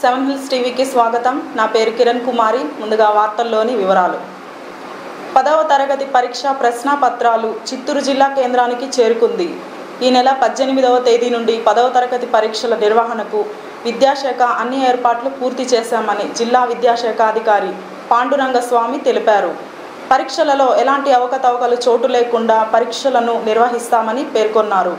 Seven hills టీవీకి స్వాగతం. నా పేరు కిరణ్ కుమారి. ముందుగా వార్తల్లోని వివరాలు. 10వ తరగతి పరీక్ష ప్రశ్నాపత్రాలు చిత్తూరు జిల్లా కేంద్రానికి చేరుకుంది. ఈ నెల 18వ తేదీ నుండి 10వ తరగతి పరీక్షల నిర్వహణకు విద్యాశాఖ అన్ని ఏర్పాట్లు పూర్తి చేశామని జిల్లా విద్యాశాఖ అధికారి పాండురంగస్వామి తెలిపారు. పరీక్షలలో ఎలాంటి అవకతవకలు చోటు లేకుండా పరీక్షలను నిర్వహిస్తామని పేర్కొన్నారు.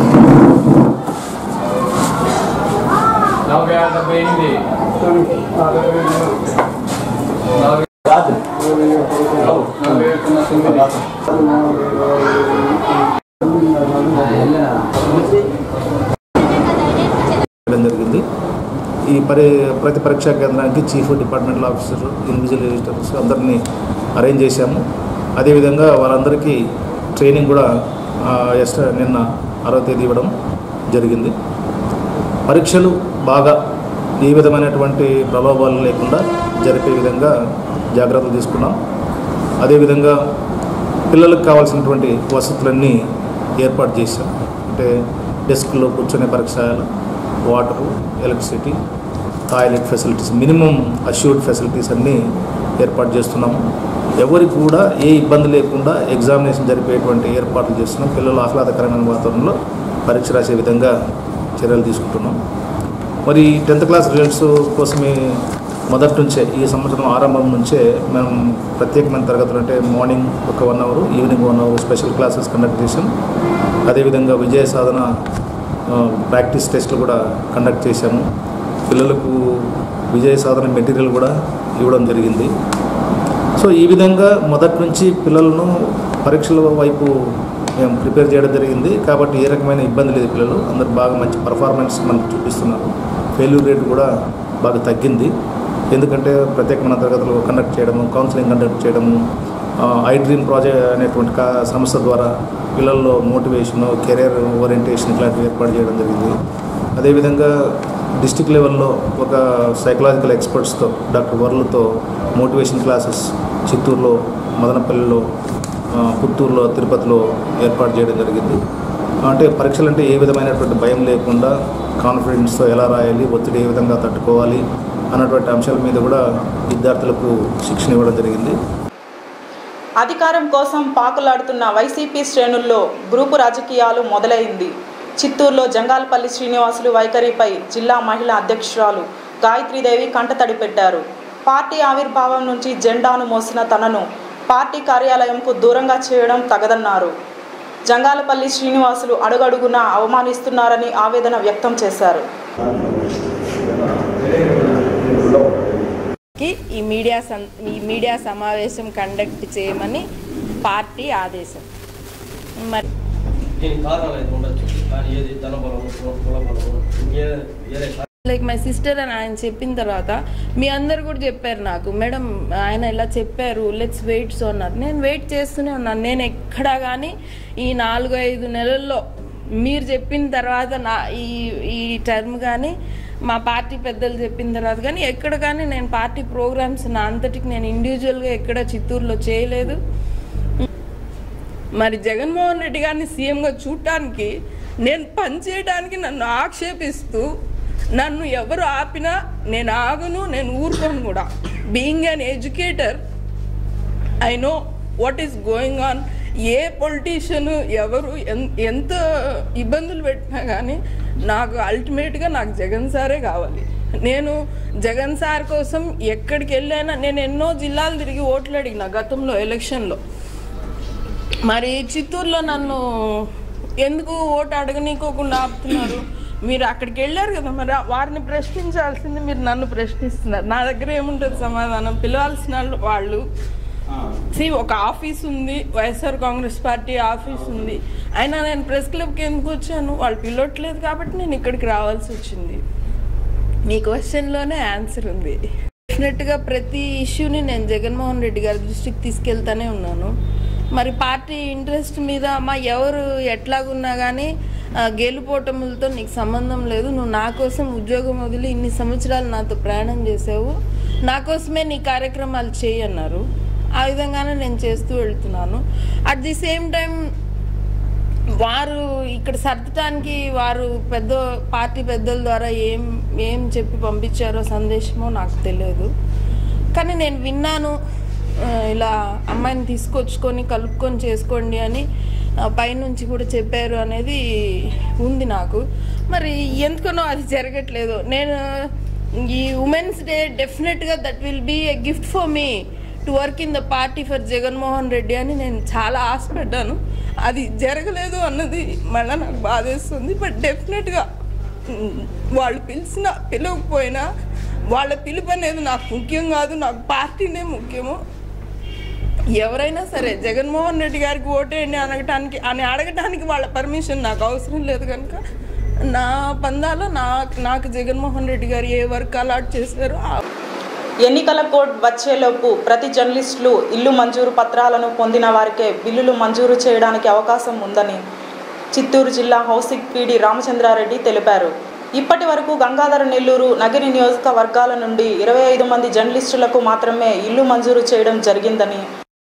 జరిగింది. ఈ ప్రతి పరీక్షా కేంద్రానికి చీఫ్ డిపార్ట్మెంటల్ ఆఫీసర్, ఇన్విజిలేటర్స్ అందరినీ అరేంజ్ చేశాము. అదేవిధంగా వాళ్ళందరికీ ట్రైనింగ్ కూడా నిన్న 6వ తేదీ ఇవ్వడం జరిగింది. పరీక్షలు బాగా ఏ విధమైనటువంటి ప్రలోభాలు లేకుండా జరిపే విధంగా జాగ్రత్తలు తీసుకున్నాం. అదేవిధంగా పిల్లలకు కావాల్సినటువంటి వసతులన్నీ ఏర్పాటు చేశాం. అంటే డెస్క్లో కూర్చొనే పరీక్షలు, water, electricity, toilet facilities, minimum assured facilities అన్నీ ఏర్పాటు చేస్తున్నాము. ఎవరికి కూడా ఏ ఇబ్బంది లేకుండా ఎగ్జామినేషన్ జరిపేటువంటి ఏర్పాట్లు చేస్తున్నాం. పిల్లలు ఆహ్లాదకరమైన వాతావరణంలో పరీక్ష రాసే విధంగా చర్యలు తీసుకుంటున్నాం. మరి 10th క్లాస్ రిజల్ట్స్ కోసమే మొదటి నుంచే ఈ సంవత్సరం ఆరంభం నుంచే మేము ప్రత్యేకమైన తరగతులు అంటే మార్నింగ్ ఒక 1 hour, evening 1 hour special classes conduct చేసాం. అదేవిధంగా విజయ సాధన ప్రాక్టీస్ టెస్ట్లు కూడా కండక్ట్ చేశాము. పిల్లలకు విజయ సాధన మెటీరియల్ కూడా ఇవ్వడం జరిగింది. సో ఈ విధంగా మొదటి నుంచి పిల్లలను పరీక్షల వైపు మేము ప్రిపేర్ చేయడం జరిగింది. కాబట్టి ఏ రకమైన ఇబ్బంది లేదు. పిల్లలు అందరూ బాగా మంచి పర్ఫార్మెన్స్ మనకు చూపిస్తున్నారు. ఫెయిల్యూర్ రేట్ కూడా బాగా తగ్గింది. ఎందుకంటే ప్రత్యేకమైన తరగతులు కండక్ట్ చేయడము, కౌన్సిలింగ్ కండక్ట్ చేయడము, ఐ డ్రీమ్ ప్రాజెక్ట్ అనేటువంటి సంస్థ ద్వారా పిల్లల్లో మోటివేషను, కెరీర్ ఓరియంటేషన్ ఇట్లాంటివి ఏర్పాటు చేయడం జరిగింది. అదేవిధంగా డిస్టిక్ లెవెల్లో ఒక సైకలాజికల్ ఎక్స్పర్ట్స్తో, డాక్టర్ వర్లతో మోటివేషన్ క్లాసెస్ చిత్తూరులో, మదనపల్లిలో, పుత్తూరులో, తిరుపతిలో ఏర్పాటు చేయడం జరిగింది. అంటే పరీక్షలు అంటే ఏ విధమైనటువంటి భయం లేకుండా కాన్ఫిడెన్స్తో ఎలా రాయాలి, ఒత్తిడి ఏ విధంగా తట్టుకోవాలి అన్నటువంటి అంశాల మీద కూడా విద్యార్థులకు శిక్షణ ఇవ్వడం జరిగింది. అధికారం కోసం పాకులాడుతున్న వైసీపీ శ్రేణుల్లో గ్రూపు రాజకీయాలు మొదలైంది. చిత్తూరులో జంగాలపల్లి శ్రీనివాసులు వైఖరిపై జిల్లా మహిళా అధ్యక్షురాలు గాయత్రీదేవి కంటతడి పెట్టారు. పార్టీ ఆవిర్భావం నుంచి జెండాను మోసిన తనను పార్టీ కార్యాలయంకు దూరంగా చేయడం తగదన్నారు. జంగాలపల్లి శ్రీనివాసులు అడుగడుగునా అవమానిస్తున్నారని ఆవేదన వ్యక్తం చేశారు. ఈ మీడియా సమావేశం కండక్ట్ చేయమని పార్టీ ఆదేశం. మరి లైక్ మై సిస్టర్ అని ఆయన చెప్పిన తర్వాత మీ అందరు కూడా చెప్పారు నాకు, మేడం ఆయన ఇలా చెప్పారు, లెట్స్ వెయిట్ సో అన్నారు. నేను వెయిట్ చేస్తూనే ఉన్నాను. నేను ఎక్కడా కానీ ఈ 4-5 నెలల్లో మీరు చెప్పిన తర్వాత ఈ టర్మ్ కానీ మా పార్టీ పెద్దలు చెప్పిన తర్వాత కానీ ఎక్కడ కానీ నేను పార్టీ ప్రోగ్రామ్స్ నా అంతటికి నేను ఇండివిజువల్గా ఎక్కడ చిత్తూరులో చేయలేదు. మరి జగన్మోహన్ రెడ్డి గారిని సీఎంగా చూడటానికి, నేను పనిచేయడానికి నన్ను ఆక్షేపిస్తూ నన్ను ఎవరు ఆపినా నేను ఆగను, నేను ఊరుకోను కూడా. Being an educator I know what is going on. A politician ఎవరు ఎంత ఇబ్బందులు పెట్టినా కానీ నాకు అల్టిమేట్గా నాకు జగన్ సారే కావాలి. నేను జగన్ సార్ కోసం ఎక్కడికి వెళ్ళైనా నేను ఎన్నో జిల్లాలు తిరిగి ఓట్లు అడిగిన గతంలో ఎలక్షన్లో. మరి చిత్తూరులో నన్ను ఎందుకు ఓటు అడగనీకోకుండా ఆపుతున్నారు? మీరు అక్కడికి వెళ్ళారు కదా, మరి వారిని ప్రశ్నించాల్సింది మీరు నన్ను ప్రశ్నిస్తున్నారు. నా దగ్గర ఏముంటుంది సమాధానం? పిలవాల్సిన వాళ్ళు ఒక ఆఫీస్ ఉంది, వైఎస్ఆర్ కాంగ్రెస్ పార్టీ ఆఫీస్ ఉంది. అయినా నేను ప్రెస్ క్లబ్కి ఎందుకు వచ్చాను? వాళ్ళు పిలవట్లేదు కాబట్టి నేను ఇక్కడికి రావాల్సి వచ్చింది. మీ క్వశ్చన్లోనే ఆన్సర్ ఉంది. డెఫినెట్గా ప్రతి ఇష్యూని నేను జగన్మోహన్ రెడ్డి గారి దృష్టికి తీసుకెళ్తానే ఉన్నాను. మరి పార్టీ ఇంట్రెస్ట్ మీద ఎవరు ఎట్లాగున్నా కానీ గెలుపోటములతో నీకు సంబంధం లేదు. నువ్వు నా కోసం ఉద్యోగం వదిలి ఇన్ని సంవత్సరాలు నాతో ప్రయాణం చేసావు, నా కోసమే నీ కార్యక్రమాలు చేయన్నారు. ఆ విధంగానే నేను చేస్తూ వెళ్తున్నాను. అట్ ది సేమ్ టైం వారు ఇక్కడ సర్దటానికి వారు పార్టీ పెద్దల ద్వారా ఏం చెప్పి పంపించారో సందేశమో నాకు తెలియదు. కానీ నేను విన్నాను, ఇలా అమ్మాయిని తీసుకొచ్చుకొని కలుపుకొని చేసుకోండి అని పైనుంచి కూడా చెప్పారు అనేది ఉంది నాకు. మరి ఎందుకనో అది జరగట్లేదు. నేను ఈ ఉమెన్స్ డే డెఫినెట్గా that will be a gift for me to work in the party for Jaganmohan Reddy అని నేను చాలా ఆశపడ్డాను. అది జరగలేదు అన్నది మళ్ళీ నాకు బాధేస్తుంది. బట్ డెఫినెట్గా వాళ్ళు పిలవకపోయినా వాళ్ళ పిలుపు అనేది నాకు ముఖ్యం కాదు, నాకు పార్టీనే ముఖ్యము. ఎవరైనా సరే జగన్మోహన్ రెడ్డి గారికి ఓటేయండి అడగటానికి వాళ్ళ పర్మిషన్ నాకు అవసరం లేదు. కనుక నా పందాలో నాకు జగన్మోహన్ రెడ్డి గారు ఏ వర్క్ అలాట్ చేశారో. ఎన్నికల కోడ్ వచ్చేలోపు ప్రతి జర్నలిస్టులు ఇల్లు మంజూరు పత్రాలను పొందిన వారికే బిల్లులు మంజూరు చేయడానికి అవకాశం ఉందని చిత్తూరు జిల్లా హౌసింగ్ పీడీ రామచంద్రారెడ్డి తెలిపారు. ఇప్పటి వరకు గంగాధర నెల్లూరు నగిరి నియోజకవర్గాల నుండి 25 మంది జర్నలిస్టులకు మాత్రమే ఇల్లు మంజూరు చేయడం జరిగిందని.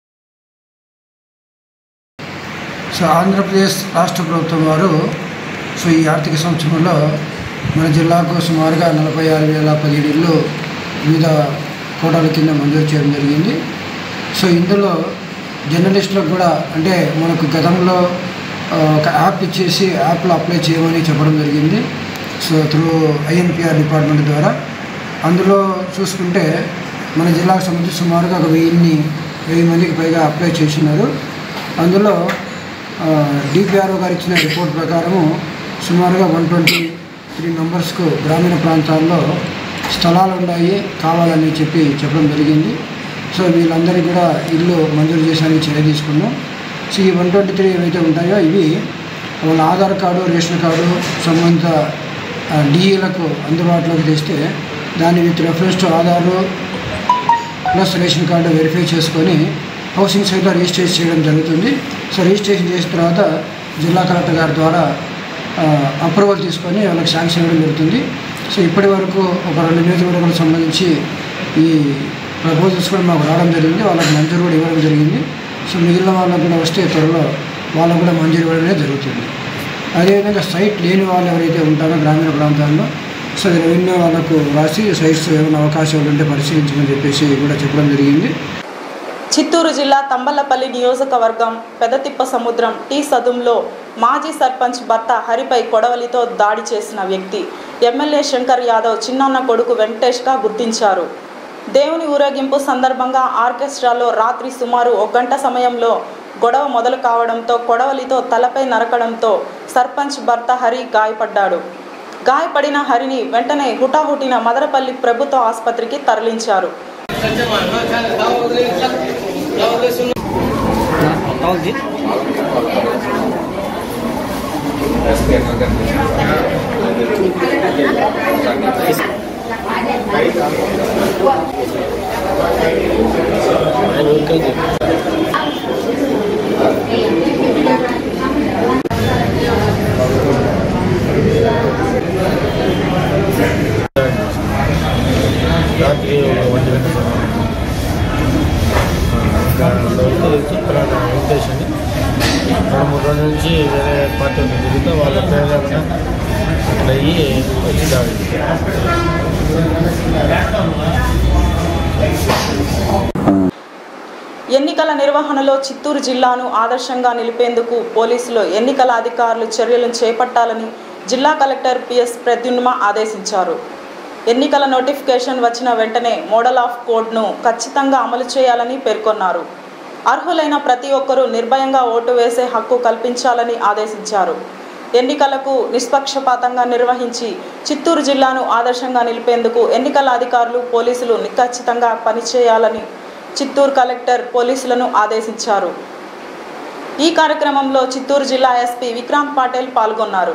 ఆంధ్రప్రదేశ్ రాష్ట్ర ప్రభుత్వం వారు ఈ ఆర్థిక సంవత్సరంలో మన జిల్లాకు సుమారుగా 46,017 ఇళ్ళు వివిధ కోటాల కింద మంజూరు చేయడం జరిగింది. ఇందులో జర్నలిస్టులకు కూడా అంటే మనకు గతంలో ఒక యాప్ ఇచ్చేసి యాప్లో అప్లై చేయమని చెప్పడం జరిగింది. త్రూ INPR డిపార్ట్మెంట్ ద్వారా. అందులో చూసుకుంటే మన జిల్లాకు సంబంధించి సుమారుగా 1000 మందికి పైగా అప్లై చేసినారు. అందులో DPRO గారు ఇచ్చిన రిపోర్ట్ ప్రకారము సుమారుగా 123 మెంబర్స్కు గ్రామీణ ప్రాంతాల్లో స్థలాలు ఉన్నాయి కావాలని చెప్పడం జరిగింది. వీళ్ళందరికీ కూడా ఇల్లు మంజూరు చేసానికి చర్య తీసుకున్నాం. ఈ 123 ఏవైతే ఉంటాయో ఇవి వాళ్ళ ఆధార్ కార్డు, రేషన్ కార్డు సంబంధిత DEలకు అందుబాటులోకి తెస్తే దాన్ని with reference to Aadhaar plus ration card verify చేసుకొని హౌసింగ్ సైట్లో రిజిస్ట్రేషన్ చేయడం జరుగుతుంది. రిజిస్ట్రేషన్ చేసిన తర్వాత జిల్లా కలెక్టర్ గారి ద్వారా అప్రూవల్ తీసుకొని వాళ్ళకి శాంక్షన్ ఇవ్వడం జరుగుతుంది. ఇప్పటి వరకు ఒక 2 నియోజకవర్గాలకు సంబంధించి ఈ ప్రపోజల్స్ కూడా మాకు రావడం జరిగింది. వాళ్ళకి మంజూరు కూడా ఇవ్వడం జరిగింది. మిగిలిన వాళ్ళకు కూడా వస్తే త్వరలో వాళ్ళకు కూడా మంజూరు ఇవ్వడమే జరుగుతుంది. అదేవిధంగా సైట్ లేని వాళ్ళు ఎవరైతే ఉంటారో గ్రామీణ ప్రాంతాల్లో రెవెన్యూ వాళ్ళకు రాసి సైట్స్ ఏమైనా అవకాశాలు ఉంటే పరిశీలించమని చెప్పేసి కూడా చెప్పడం జరిగింది. చిత్తూరు జిల్లా తంబలపల్లి నియోజకవర్గం పెదతిప్ప సముద్రం టీ సదుంలో మాజీ సర్పంచ్ భర్త హరిపై కొడవలితో దాడి చేసిన వ్యక్తి ఎమ్మెల్యే శంకర్ యాదవ్ చిన్నాన్న కొడుకు వెంకటేష్గా గుర్తించారు. దేవుని ఊరేగింపు సందర్భంగా ఆర్కెస్ట్రాలో రాత్రి సుమారు 1 గంట సమయంలో గొడవ మొదలు కావడంతో కొడవలితో తలపై నరకడంతో సర్పంచ్ భర్త హరి గాయపడ్డాడు. గాయపడిన హరిని వెంటనే హుటాహుటిన మదనపల్లి ప్రభుత్వ ఆసుపత్రికి తరలించారు. రాత్రి 1 గంట వెంకటేష్ అని 2-3 రోజుల నుంచి వేరే పార్టీ తిరుగుతూ వాళ్ళ ప్రేరణ అట్లా అయ్యి వచ్చి దాడి. ఎన్నికల నిర్వహణలో చిత్తూరు జిల్లాను ఆదర్శంగా నిలిపేందుకు పోలీసులు ఎన్నికల అధికారులు చర్యలను చేపట్టాలని జిల్లా కలెక్టర్ PS ప్రద్యుమ్న ఆదేశించారు. ఎన్నికల నోటిఫికేషన్ వచ్చిన వెంటనే మోడల్ ఆఫ్ కోడ్ను ఖచ్చితంగా అమలు చేయాలని పేర్కొన్నారు. అర్హులైన ప్రతి ఒక్కరూ నిర్భయంగా ఓటు వేసే హక్కు కల్పించాలని ఆదేశించారు. ఎన్నికలకు నిష్పక్షపాతంగా నిర్వహించి చిత్తూరు జిల్లాను ఆదర్శంగా నిలిపేందుకు ఎన్నికల అధికారులు పోలీసులు ఖచ్చితంగా పనిచేయాలని చిత్తూరు కలెక్టర్ పోలీసులను ఆదేశించారు. ఈ కార్యక్రమంలో చిత్తూరు జిల్లా SP విక్రాంత్ పాటిల్ పాల్గొన్నారు.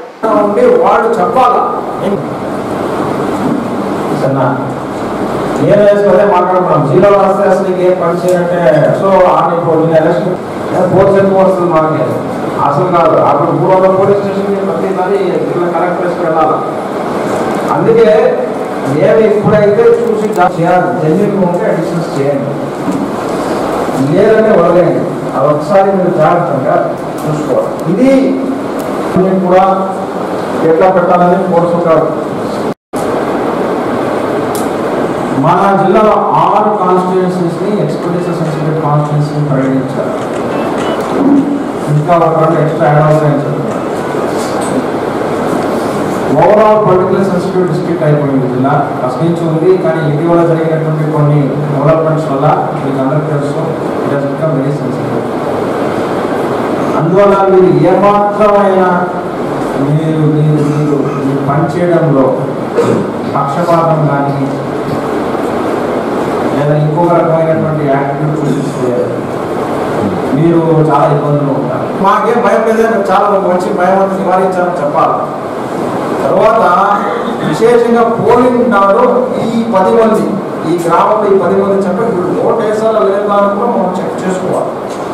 మాట్లాడుకున్నాం జీరో రాస్తే అసలు ఏం పని చేయాలంటే సో ఎలక్షన్ వస్తుంది మనకి అసలు కాదు. అప్పుడు 300 పోలీస్ స్టేషన్కి ప్రతిసారి జిల్లా కలెక్టర్స్కి వెళ్ళాలి. అందుకే నేను ఇప్పుడైతే చూసి చేయాలి. జెన్యున్ ఉంటే అడిషన్స్ చేయండి, లేదంటే వదిలేయండి. అది ఒకసారి మీరు జాగ్రత్తగా చూసుకోవాలి. ఇది కూడా ఎట్లా పెట్టాలని కోరుకుంటారు. మన జిల్లాలో 6 కాన్స్టిట్యుయెన్సీస్ని ఎక్స్పెండిచర్ సెన్సిటివ్ కాన్స్టిట్యుయెన్సీని పరిగణించారు. ఇంకా ఒక 2 ఎక్స్ట్రా యాడ్ అవుతాయని ఓవరాల్ పొలిటికల్ సెన్సిటివ్ డిస్ట్రిక్ట్ అయిపోయింది జిల్లా. ఫస్ట్ నుంచి ఉంది, కానీ ఇటీవల జరిగినటువంటి కొన్ని డెవలప్మెంట్స్ వల్ల మీకు అందరికీ తెలుసు it has become very sensitive. అందువల్ల మీరు ఏమాత్రమైన మీరు పనిచేయడంలో పక్షపాతం కానీ లేదా ఇంకొక రకమైనటువంటి యాటిట్యూడ్ చూపిస్తే మీరు చాలా ఇబ్బందులు ఉంటారు. మాకేం భయం లేదని చాలా మంచి భయం అంతా నివారించాలని చెప్పాలి. తర్వాత విశేషంగా పోలింగ్ నాడు ఈ 10 మంది ఈ గ్రామంలో ఈ 10 మంది చెప్పి ఇప్పుడు ఓటు వేసారా లేదా అని కూడా మనం చెక్ చేసుకోవాలి.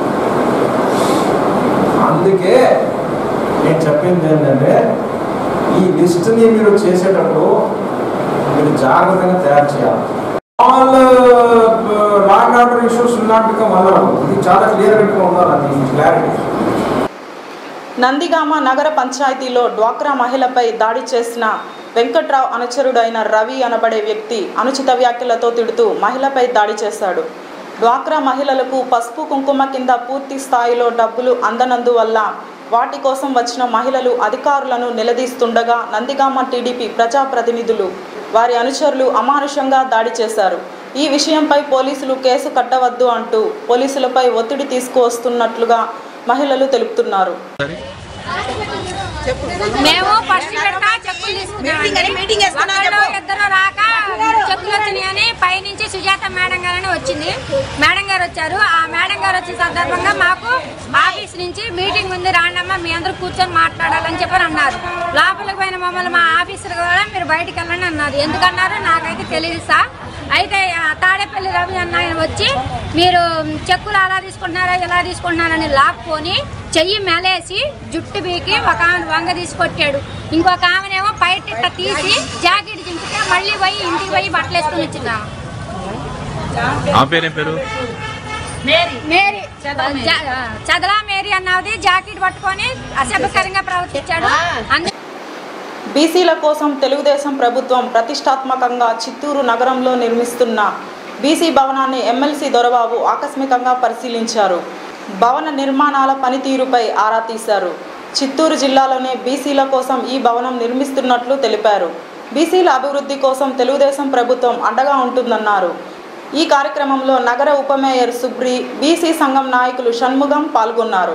అందుకే నేను చెప్పింది ఏంటంటే ఈ లిస్ట్ని మీరు చేసేటప్పుడు మీరు జాగ్రత్తగా తయారు చేయాలి. All law and order issues not become allowed. ఇది చాలా క్లియర్గా ఉండాలి, అది క్లారిటీ. నందిగామ నగర పంచాయతీలో డ్వాక్రా మహిళపై దాడి చేసిన వెంకట్రావు అనుచరుడైన రవి అనబడే వ్యక్తి అనుచిత వ్యాఖ్యలతో తిడుతూ మహిళపై దాడి చేశాడు. డ్వాక్రా మహిళలకు పసుపు కుంకుమ కింద పూర్తి స్థాయిలో డబ్బులు అందనందువల్ల వాటి కోసం వచ్చిన మహిళలు అధికారులను నిలదీస్తుండగా నందిగామ టీడీపీ ప్రజాప్రతినిధులు వారి అనుచరులు అమానుషంగా దాడి చేశారు. ఈ విషయంపై పోలీసులు కేసు కట్టవద్దు అంటూ పోలీసులపై ఒత్తిడి తీసుకువస్తున్నట్లుగా మహిళలు తెలుపుతున్నారు. మేము ఫస్ట్ చెప్పులు తీసుకున్నాం, ఇద్దరు రాక చెప్పులు వచ్చినాయని పైనుంచి సుజాత మేడం గారని వచ్చింది. మేడం గారు వచ్చారు. ఆ మేడం గారు వచ్చిన సందర్భంగా మాకు ఆఫీస్ నుంచి మీటింగ్ ఉంది, రాండమ్మా మీ అందరూ కూర్చొని మాట్లాడాలని చెప్పని అన్నారు. లోపలికి పోయిన మమ్మల్ని మా ఆఫీసర్ కూడా మీరు బయటికి వెళ్ళండి అన్నారు. ఎందుకన్నారు నాకైతే తెలియదు సార్. అయితే తాడేపల్లి రవి అన్న ఆయన వచ్చి మీరు చెక్కులు అలా తీసుకుంటున్నారా ఇలా తీసుకుంటున్నారని లాక్కొని చెయ్యి మెలేసి జుట్టు బీకి ఒక ఆమె వంగ తీసుకొట్టాడు. ఇంకొక ఆమెనేమో బయట తీసి జాకెట్ చింపితే మళ్ళీ పోయి ఇంటికి పోయి బట్టలు వేసుకుని వచ్చిందా. మేరీ చదలా మేరీ అన్నది జాకెట్ పట్టుకొని అసభ్యకరంగా ప్రవర్తించాడు. బీసీల కోసం తెలుగుదేశం ప్రభుత్వం ప్రతిష్టాత్మకంగా చిత్తూరు నగరంలో నిర్మిస్తున్న బీసీ భవనాన్ని ఎమ్మెల్సీ దొరబాబు ఆకస్మికంగా పరిశీలించారు. భవన నిర్మాణాల పనితీరుపై ఆరా తీశారు. చిత్తూరు జిల్లాలోనే బీసీల కోసం ఈ భవనం నిర్మిస్తున్నట్లు తెలిపారు. బీసీల అభివృద్ధి కోసం తెలుగుదేశం ప్రభుత్వం అండగా ఉంటుందన్నారు. ఈ కార్యక్రమంలో నగర ఉప మేయర్ సుబ్రి, బీసీ సంఘం నాయకులు షణ్ముగం పాల్గొన్నారు.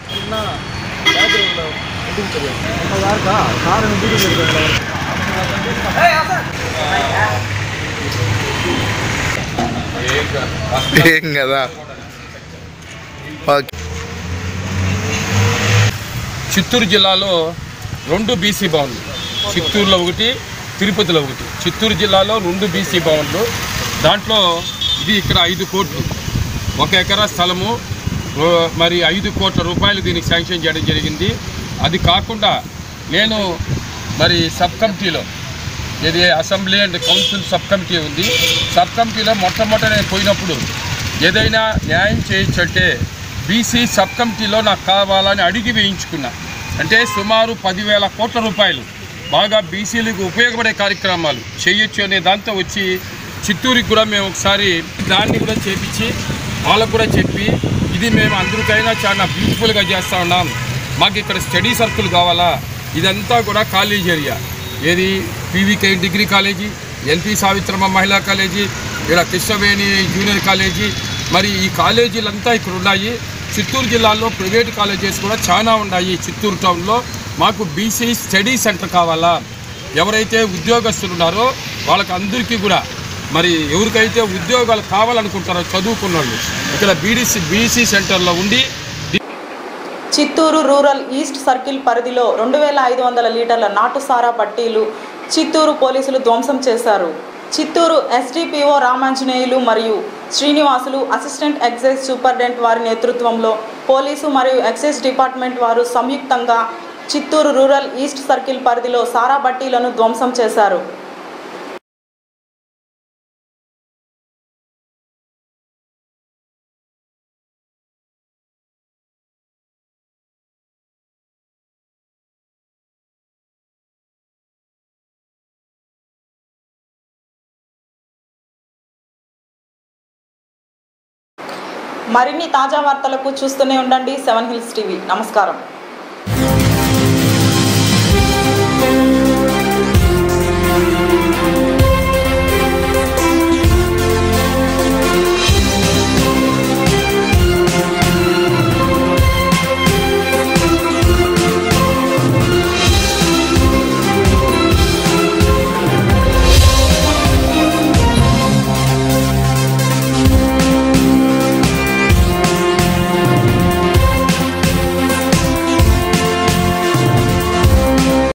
చిత్తూరు జిల్లాలో 2 బీసీ భవన్లు, చిత్తూరులో ఒకటి, తిరుపతిలో ఒకటి. చిత్తూరు జిల్లాలో 2 బీసీ భవన్లు. దాంట్లో ఇది ఇక్కడ 5 కోట్లు, 1 ఎకరా స్థలము, మరి 5 కోట్ల రూపాయలు దీనికి శాంక్షన్ చేయడం జరిగింది. అది కాకుండా నేను మరి సబ్ కమిటీలో ఇది assembly and council sub committee ఉంది. సబ్ కమిటీలో మొట్టమొదట నేను పోయినప్పుడు ఏదైనా న్యాయం చేయొచ్చంటే బీసీ సబ్ కమిటీలో నాకు కావాలని అడిగి వేయించుకున్నా. అంటే సుమారు 10,000 కోట్ల రూపాయలు బాగా బీసీలకు ఉపయోగపడే కార్యక్రమాలు చేయొచ్చు అనే దాంతో వచ్చి చిత్తూరుకి కూడా మేము ఒకసారి దాన్ని కూడా చేపించి వాళ్ళకు కూడా చెప్పి ఇది మేము అందరికైనా చాలా బ్యూటిఫుల్గా చేస్తూ ఉన్నాం, మాకు ఇక్కడ స్టడీ సర్కిల్ కావాలా. ఇదంతా కూడా కాలేజ్ ఏరియా, ఏది PVK degree college, LP Savitramma మహిళా కాలేజీ, ఇక్కడ కృష్ణవేణి జూనియర్ కాలేజీ, మరి ఈ కాలేజీలంతా ఇక్కడ ఉన్నాయి. చిత్తూరు జిల్లాలో ప్రైవేట్ కాలేజెస్ కూడా చాలా ఉన్నాయి. చిత్తూరు టౌన్లో మాకు బీసీ స్టడీ సెంటర్ కావాలా. ఎవరైతే ఉద్యోగస్తులు ఉన్నారో వాళ్ళకి అందరికీ కూడా మరి ఎవరికైతే ఉద్యోగాలు కావాలనుకుంటారో చదువుకున్న వాళ్ళు ఇక్కడ బీసీ సెంటర్లో ఉండి. చిత్తూరు రూరల్ ఈస్ట్ సర్కిల్ పరిధిలో 2500 లీటర్ల నాటు సారా పట్టీలు చిత్తూరు పోలీసులు ధ్వంసం చేశారు. చిత్తూరు ఎస్డిపిఓ రామాంజనేయులు మరియు శ్రీనివాసులు, అసిస్టెంట్ ఎక్సైజ్ సూపరింటెండెంట్ వారి నేతృత్వంలో పోలీసు మరియు ఎక్సైజ్ డిపార్ట్మెంట్ వారు సంయుక్తంగా చిత్తూరు రూరల్ ఈస్ట్ సర్కిల్ పరిధిలో సారా పట్టీలను ధ్వంసం చేశారు. మరిన్ని తాజా వార్తలకు చూస్తూనే ఉండండి 7 హిల్స్ టీవీ. నమస్కారం.